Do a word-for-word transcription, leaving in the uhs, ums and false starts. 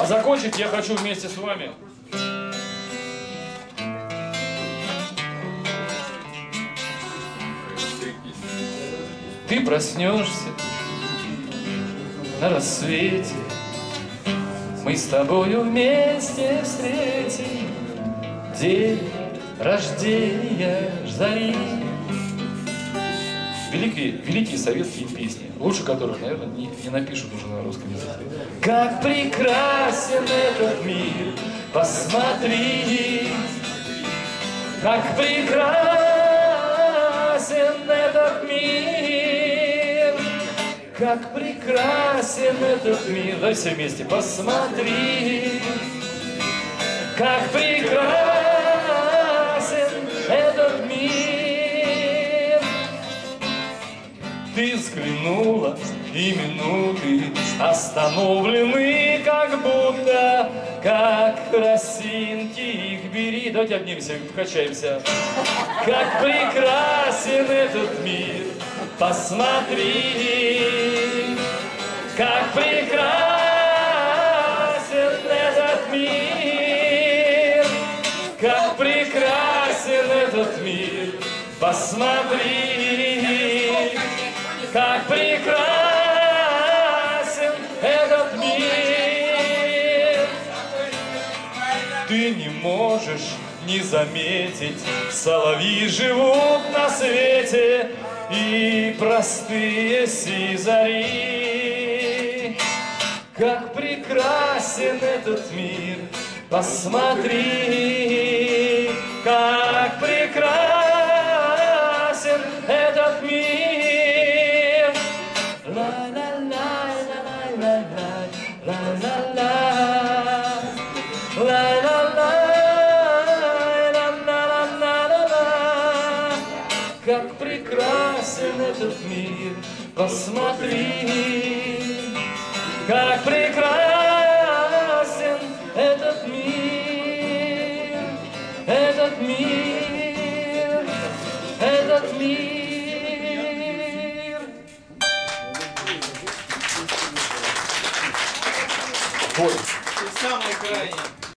А закончить я хочу вместе с вами. Ты проснешься на рассвете, мы с тобою вместе встретим день рождения зари. Великие, великие советские песни, лучше которых, наверное, не, не напишут уже на русском языке. Как прекрасен этот мир, посмотри, как прекрасен этот мир, как прекрасен этот мир. Давай все вместе, посмотри, как прекрасен этот мир. Ты взглянула, и минуты остановлены, как будто, как росинки, их бери. Давайте обнимемся, покачаемся. Как прекрасен этот мир, посмотри, как прекрасен этот мир, как прекрасен этот мир, посмотри, как прекрасен этот мир. Ты не можешь не заметить, соловьи живут на свете, и простые сизари. Как прекрасен этот мир, посмотри, как прекрасен этот мир. Как прекрасен этот мир, посмотри, как прекрасен этот мир, этот мир, этот мир. Вот. Самый крайний.